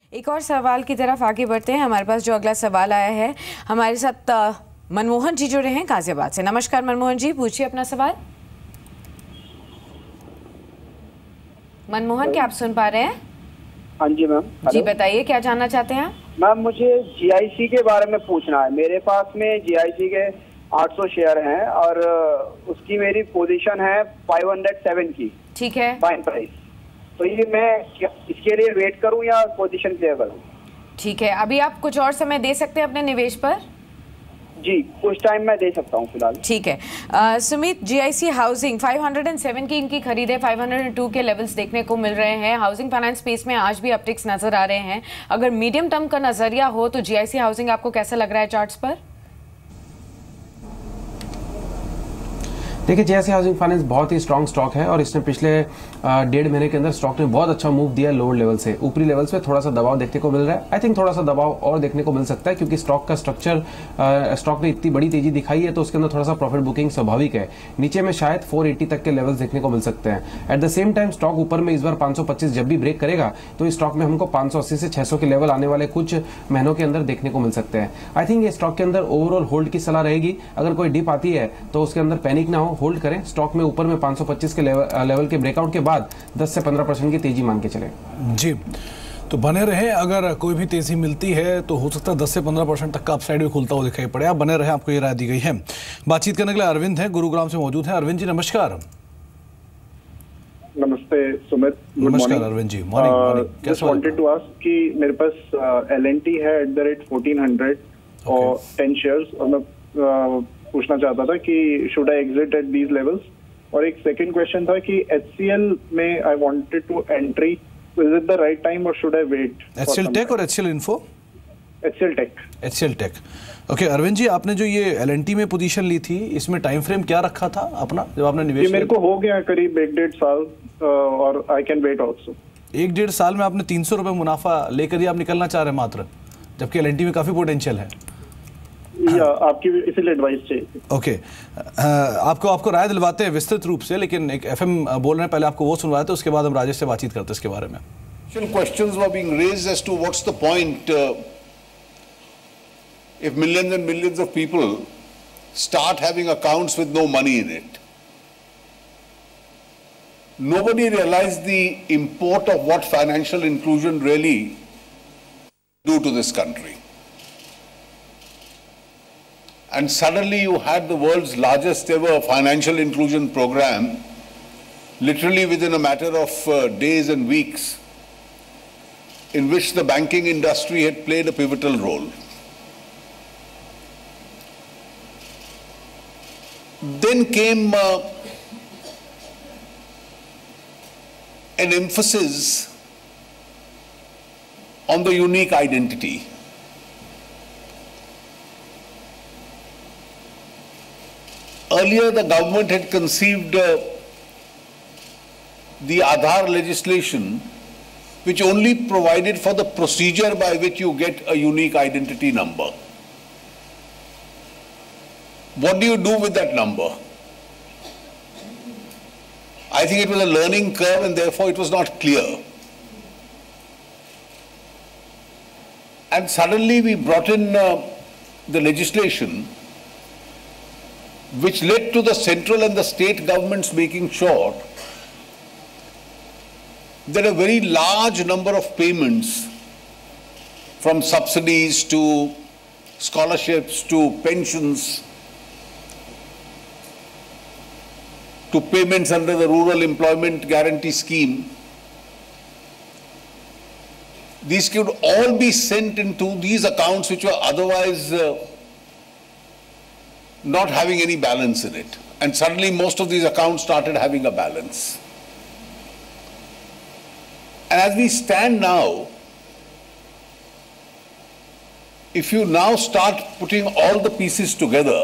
एक और सवाल की तरफ आगे बढ़ते हैं। हमारे पास जो अगला सवाल आया है, हमारे साथ मनमोहन जी जुड़े हैं गाजियाबाद से। नमस्कार मनमोहन जी, पूछिए अपना सवाल। मनमोहन, क्या आप सुन पा रहे हैं? हाँ जी मैम। जी बताइए, क्या जानना चाहते हैं? मैम मुझे जीआईसी के बारे में पूछना है। मेरे पास में जीआईसी के 800 शेयर हैं और उसकी मेरी पोजीशन है 507 की। ठीक है, बाइंग प्राइस। तो ये मैं इसके लिए वेट करूं या पोजीशन क्लियर करूं? ठीक है, अभी आप कुछ और समय दे सकते हैं अपने निवेश पर? जी, कुछ टाइम मैं दे सकता हूं फिलहाल। ठीक है। सुमित, जीआईसी हाउसिंग 507 की इनकी खरीद है, 502 के लेवल्स देखने को मिल रहे हैं। हाउसिंग फाइनेंस स्पेस में आज भी अपटिक्स नजर आ रहे हैं। अगर मीडियम टर्म का नजरिया हो तो जीआईसी हाउसिंग आपको कैसा लग रहा है चार्ट्स पर? देखिए, जीआईसी हाउसिंग फाइनेंस बहुत ही स्ट्रॉन्ग स्टॉक है और इसने पिछले 1.5 महीने के अंदर स्टॉक ने बहुत अच्छा मूव दिया। लोअर लेवल से ऊपरी लेवल्स पे थोड़ा सा दबाव देखने को मिल रहा है। आई थिंक थोड़ा सा दबाव और देखने को मिल सकता है क्योंकि स्टॉक का स्ट्रक्चर, स्टॉक ने इतनी बड़ी तेजी दिखाई है तो उसके अंदर थोड़ा सा प्रॉफिट बुकिंग स्वाभाविक है। नीचे में शायद 480 तक के लेवल्स देखने को मिल सकते हैं। At the same time stock ऊपर में इस बार 525 जब भी ब्रेक करेगा तो इस स्टॉक में हमको 580 से 600 के लेवल आने वाले कुछ महीनों के अंदर देखने को मिल सकते हैं। आई थिंक ये स्टॉक के अंदर ओवरऑल होल्ड की सलाह रहेगी। अगर कोई डिप आती है तो उसके अंदर पैनिक ना हो, होल्ड करें। स्टॉक में ऊपर में 525 के लेवल के ब्रेकआउट के बाद 10 से 15% की तेजी मान के चले। जी, तो बने रहे। अगर कोई भी तेजी मिलती है तो हो सकता है 10 से 15% तक का अपसाइड भी खुलता हुआ दिखाई पड़े। आप बने रहे, आपको ये राय दी गई है। बातचीत करने के लिए अरविंद हैं, गुरुग्राम से मौजूद हैं। अरविंद जी नमस्कार। नमस्ते सुमित। नमस्कार Arvind ji, morning. Just wanted to ask कि मेरे पास एलएनटी है @1400 और 10 शेयर्स, और मैं पूछना चाहता था कि should I exit at these levels. और एक सेकंड क्वेश्चन था कि HCL में I wanted to entry, is it the right time और should I wait? HCL tech और HCL info? HCL tech. HCL tech, okay. Arvind ji, आपने जो ये LNT में पोजीशन ली थी, इसमें टाइम फ्रेम क्या रखा था अपना जब आपने निवेश? मेरे को हो गया करीब 1.5 साल और आई कैन वेट ऑल्सो। 1.5 साल में आपने 300 रुपये मुनाफा लेकर ही आप निकलना चाह रहे हैं मात्र, जबकि LNT में काफी पोटेंशियल है। या आपकी इसलिए एडवाइस चाहिए। ओके, आपको राय दिलवाते हैं विस्तृत रूप से, लेकिन एक FM बोल रहे हैं, पहले आपको वो सुनवाते हैं, उसके बाद हम राजेश से बातचीत करते हैं इसके बारे में। Questions were being raised as to what's the point if millions and millions of people start having accounts with no money in it. Nobody realized the import of what financial inclusion really do to this country. And suddenly you had the world's largest ever financial inclusion program, literally within a matter of days and weeks, in which the banking industry had played a pivotal role. Then came an emphasis on the unique identity. Earlier, the government had conceived the Aadhaar legislation, which only provided for the procedure by which you get a unique identity number. What do you do with that number? I think it was a learning curve and therefore it was not clear. And suddenly we brought in the legislation which led to the central and the state governments making sure that a very large number of payments, from subsidies to scholarships to pensions to payments under the Rural Employment Guarantee Scheme, these could all be sent into these accounts which were otherwise not having any balance in it. And suddenly most of these accounts started having a balance. And as we stand now, if you now start putting all the pieces together,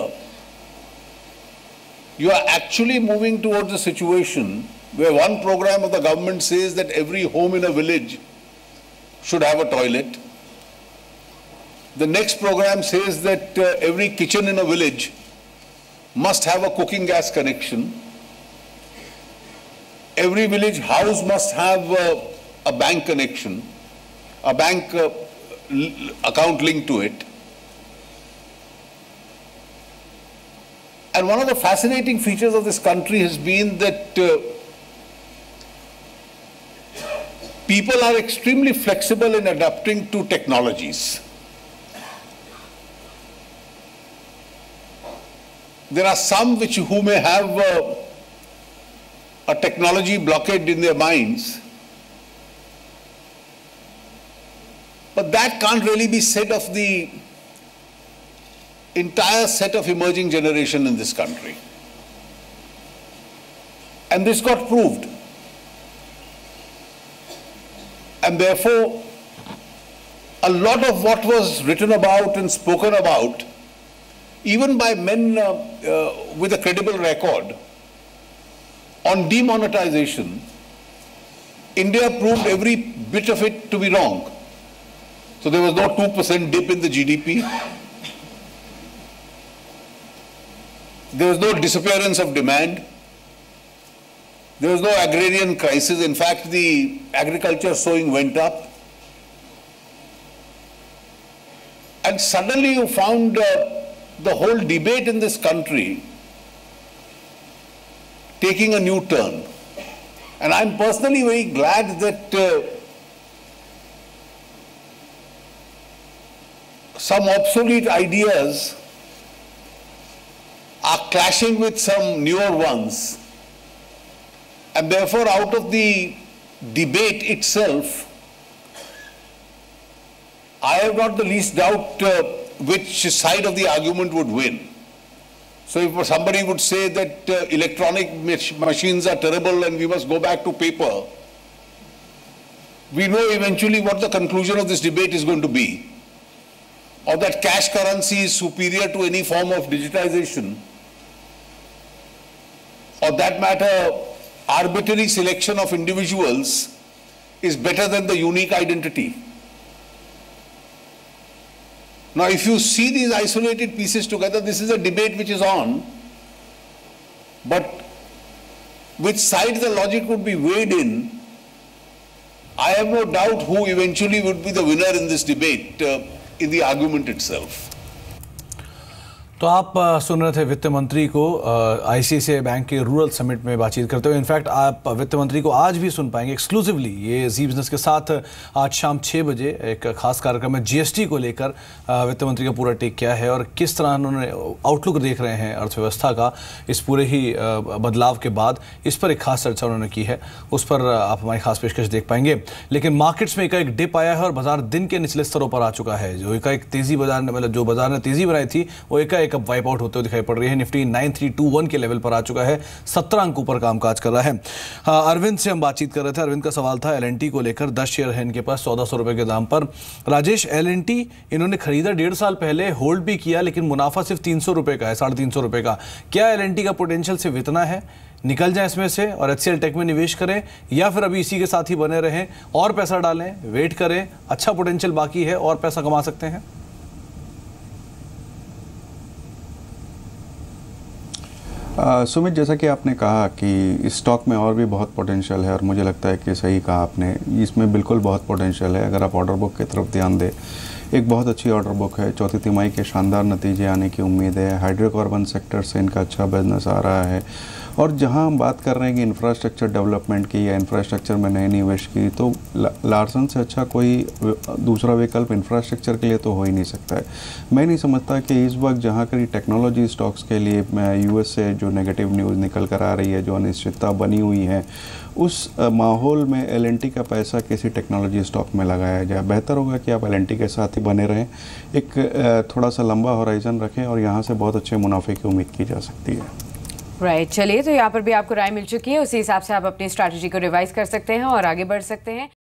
you are actually moving towards a situation where one program of the government says that every home in a village should have a toilet. The next program says that every kitchen in a village must have a cooking gas connection. Every village house must have a bank connection. a bank account linked to it. And one of the fascinating features of this country has been that people are extremely flexible in adapting to technologies. There are some who may have a technology blockade in their minds, but that can't really be said of the entire set of emerging generation in this country. And this got proved. And therefore, a lot of what was written about and spoken about, even by men with a credible record, on demonetization, India proved every bit of it to be wrong. So there was no 2% dip in the GDP. There was no disappearance of demand. There was no agrarian crisis. In fact, the agriculture sowing went up. And suddenly you found the whole debate in this country taking a new turn. And I'm personally very glad that some obsolete ideas are clashing with some newer ones. And therefore, out of the debate itself, I have not the least doubt which side of the argument would win. So if somebody would say that electronic machines are terrible and we must go back to paper, we know eventually what the conclusion of this debate is going to be. Or that cash currency is superior to any form of digitization. Or that matter, arbitrary selection of individuals is better than the unique identity. Now, if you see these isolated pieces together, this is a debate which is on, but which side the logic would be weighed in, I have no doubt who eventually would be the winner in this debate, in the argument itself. तो आप सुन रहे थे वित्त मंत्री को ICICI bank के rural summit में बातचीत करते हुए। इनफैक्ट आप वित्त मंत्री को आज भी सुन पाएंगे एक्सक्लूसिवली ये जी बिजनेस के साथ आज शाम 6 बजे एक खास कार्यक्रम में जीएसटी को लेकर वित्त मंत्री का पूरा टेक क्या है और किस तरह उन्होंने आउटलुक देख रहे हैं अर्थव्यवस्था का इस पूरे ही बदलाव के बाद, इस पर एक खास चर्चा उन्होंने की है। उस पर आप हमारी खास पेशकश देख पाएंगे। लेकिन मार्केट्स में एकाएक डिप आया है और बाजार दिन के निचले स्तरों पर आ चुका है। जो एकाएक तेजी बाजार ने मतलब जो बाजार ने तेजी बनाई थी वो एकाएक अब वाइप आउट होते हुए दिखाई पड़ रही है। निफ्टी 9321 के लेवल पर आ चुका है, 17 अंक ऊपर कामकाज कर रहा है। अरविंद से हम बातचीत कर रहे थे। अरविंद का सवाल था एल&टी को लेकर, 10 शेयर है इनके पास 1400 रुपए के दाम पर। राजेश, एल&टी इन्होंने खरीदा 1.5 साल पहले, होल्ड भी किया, लेकिन मुनाफा सिर्फ 300 रुपए का है, 350 रुपए का। क्या एल&टी का पोटेंशियल सिर्फ इतना है? निकल जाए इसमें से और एचसीएल टेक में निवेश करें, या फिर अभी इसी के साथ ही बने रहें और पैसा डालें, वेट करें, अच्छा पोटेंशियल बाकी है और पैसा कमा सकते हैं? सुमित, जैसा कि आपने कहा कि इस स्टॉक में और भी बहुत पोटेंशियल है और मुझे लगता है कि सही कहा आपने, इसमें बिल्कुल बहुत पोटेंशियल है। अगर आप ऑर्डर बुक की तरफ ध्यान दें, एक बहुत अच्छी ऑर्डर बुक है, चौथी तिमाही के शानदार नतीजे आने की उम्मीद है। हाइड्रोकार्बन सेक्टर से इनका अच्छा बिजनेस आ रहा है और जहां हम बात कर रहे हैं कि इंफ्रास्ट्रक्चर डेवलपमेंट की या इंफ्रास्ट्रक्चर में नए निवेश की, तो लार्सन से अच्छा कोई दूसरा विकल्प इंफ्रास्ट्रक्चर के लिए तो हो ही नहीं सकता है। मैं नहीं समझता कि इस वक्त जहां करी टेक्नोलॉजी स्टॉक्स के लिए यूएस से जो नेगेटिव न्यूज़ निकल कर आ रही है, जो अनिश्चितता बनी हुई है, उस माहौल में एल&टी का पैसा किसी टेक्नोलॉजी स्टॉक में लगाया जाए। बेहतर होगा कि आप एल&टी के साथ ही बने रहें, एक थोड़ा सा लंबा होराइजन रखें और यहाँ से बहुत अच्छे मुनाफे की उम्मीद की जा सकती है। राइट, चलिए, तो यहाँ पर भी आपको राय मिल चुकी है, उसी हिसाब से आप अपनी स्ट्रैटेजी को रिवाइज कर सकते हैं और आगे बढ़ सकते हैं।